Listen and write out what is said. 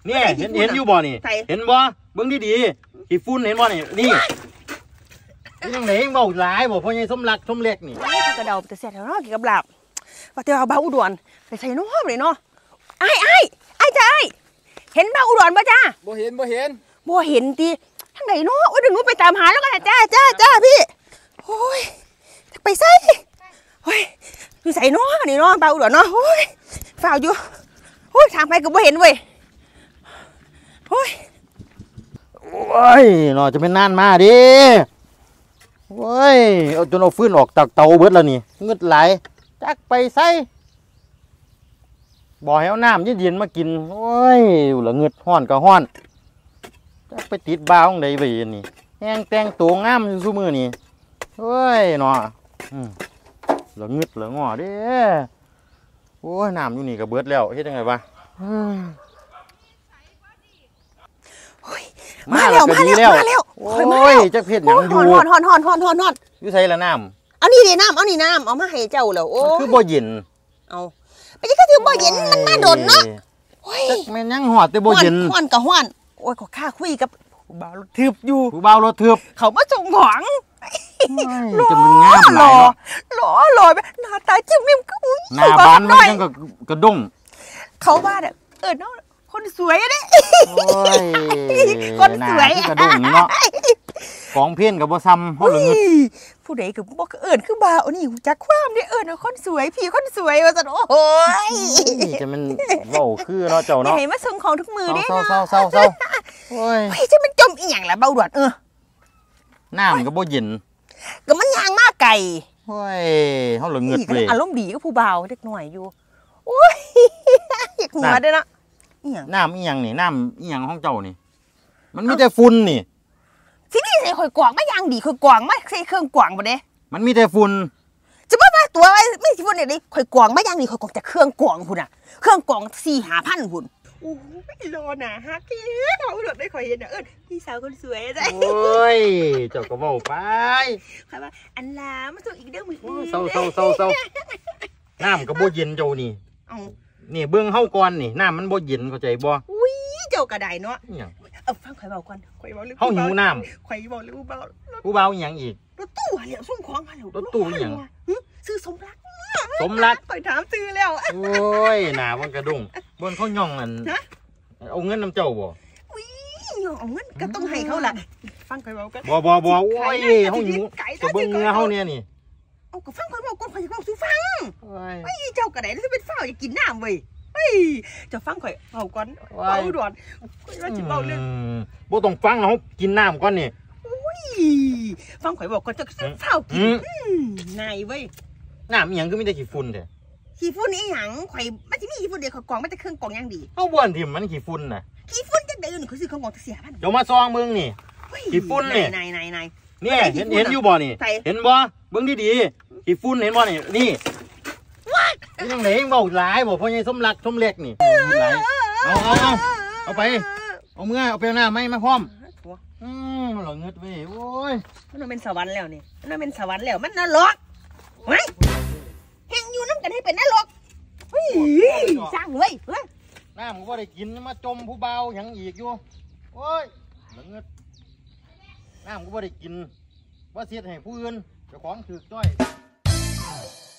เนี่ยเห็นอยู่บ่นี่เห็นบ่เบิ่งดีๆขี้ฝุ่นเห็นบ่นี่นี่ยังไหนเบาหลายบ่พ่อใหญ่สมรักสมเล็กนี่กระเดาแต่เสียแถวเนาะกี่กับหลับว่าแต่เอาเบาอุดรไปใส่น้องเลยเนาะไอ้จ้าเห็นเบาอุดรป่ะจ้าบ่เห็นตีทางไหนเนาะเดี๋ยวหนูไปตามหาแล้วกันจ้าพี่โอ้ยไปใส่โอ้ยอยู่ใส่น้องนี่เนาะเบาอุดรเนาะโอ้ยฝ่าอยู่โอ้ยทางไปก็บ่เห็นเว้ยโอ้ยเนาะจะเป็นนานมาดิโอ้ยเอาจนเอาฟื้นออกจากเตาเบิดแล้วนี่เงืดไหลจักไปใส่บ่อให้เอาน้ำเย็นๆมากินโอ้ยเหลือเงืดห้อนก็ห้อนจักไปติดบ้าของใดไปนี่แห้งแต่งตัวงามอยู่ซุมื้อนี่โอ้ยเนาะเหลือเงืดเหลืองอเด้โอ้ยน้ำอยู่นี่ก็เบิดแล้วเฮ็ดยังไงวะมาแล้วโอ้ยจักเพ็ดหยังอยู่ฮอนอยู่ใส่ละน้ำเอานี่ดิน้ำเอามาให้เจ้าแล้วโอ้คือบ่เย็นเอาไปยังก็ถือบ่เย็นมันมาโดนเนาะจักแม่นยังหอดแต่บ่เย็นฮ้อนก็ฮ้อนโอ้ยขอข้าคุยกับผู้บ่าวรถทึบอยู่ผู้บ่าวรถทึบเขามาส่งของจะมันงามหลายหล่อหน้าตาจิ้มมิ้มก็อุ้ยหน้าบ้านมันจังก็กระด้งเขาว่าเนี่ยเนาะคนสวยเด้คนสวยกระด้งเนาะของเพี้ยนกับบ่ซ้ำเฮาเหลือผู้ใดก็บ่คือบ่าวนี่จักความได้คนสวยพี่คนสวยว่าซั่นโอ้ยจะมันเว้าคือเนาะเจ้าเนาะให้มาส่งของทุกมื้อเด้เศร้าโอ้ยจะมันจมอีหยังล่ะเบาด่วนน้ำก็บ่เย็นก็มันย่างมาไกลโอ้ยเฮาเหลือเงือดเว้ยอารมณ์ดีก็ผู้บ่าวเล็กน้อยอยู่โอ้ยอยากหัวเด้อเนาะน้ำอีหยังนี่น้ำอีหยังของเจ้านี่มันมีแต่ฝุ่นนี่ที่นี่ใส่ข่อยกวางไม่ย่างดีข่อยกวางไม่ใส่เครื่องกวางบ่เด้มันมีแต่ฝุ่นจะว่าตัวไอ้ไม่สิฝุ่นนี่ข่อยกวางไม่ย่างดีข่อยกวางแต่เครื่องกวางพุ่นน่ะเครื่องกวาง4-5,000พุ่นโอ้ยรอหน่ะฮักกี้เขาหลุดได้ข่อยเห็นน่ะพี่สาวคนสวยจ้ะโอ้ยเจ้าก็เว้าไปข่อยว่าอันลามาส่งอีกเด้อมื้อเศร้าน้ำก็บ่เย็นเจ้านี่นี่เบื้องเฮาก่อนนี่น้ำมันบ่เย็นเข้าใจบ่อุ้ยเจ้ากระไดเนาะฟังข่อยเบาก่อนข่อยเบาลึกเฮาหิวน้ำข่อยเบาลึกผู้เบาหยังอีกรถตู้เหลียวส่งของมาแล้วรถตู้หยังซื้อสมรักข่อยถามซื้อแล้วโอ้ยหน้ามันกระดุ้งบนเขาย่องอันเอาเงินน้ำเจ้าบ่อุ้ยเอาเงินก็ต้องให้เขาล่ะฟังข่อยเบากันบ่โอ้ยเฮาหิวจะเบิ่งเงือเฮาเนี่ยนี่เอาก็ฟังข่อยเบาก่อนข่อยเบาสู้ฟังไอ้เจ้ากระไดแล้วจะเป็นฝ้าอย่ากินน้ำเว้ยจะฟังข่อยเบาก่อนเบาด่วนว่าจะเบาเรื่องบ่ต้องฟังเรากินน้ำก่อนนี่ฟังข่อยบอกก่อนจะเฝ้ากินนายเว้ยน้ำอย่างก็มีแต่ขี้ฝุ่นเด้ขี้ฝุ่นนี่หยังข่อยมันจะมีขี้ฝุ่นเดียวข่อยกองไม่แต่เครื่องกองยังดีเอาบ้วนถิ่มมันขี้ฝุ่นน่ะขี้ฝุ่นจะเดินเขาซื้อของกอง4,000 เดี๋ยวมาซองมึงนี่ขี้ฝุ่นนี่นายเนี่ยเห็นอยู่บ่นี่เห็นบ่เบิ่งดีๆขี้ฝุ่นเห็นบ่นี่ยังไหนเบาหลายบ่พ่อใหญ่สมรักสมเล็กนี่เอาไปเอามือเอาไปหน้าไม้มาพร้อมหลงเงิดเว้ยโอ้ยมันเป็นสวรรค์แล้วนี่มันเป็นสวรรค์แล้วมันนรกเฮ้ยแห่งอยู่น้ำกันให้เป็นนรกสร้างเว้ยน้ำก็ได้กินมาจมผู้เบาอย่างอีกอยู่โอ้ยหลงเงิดน้ำก็ได้กินว่าเสียให้ผู้อื่นเจ้าของถือจ้อย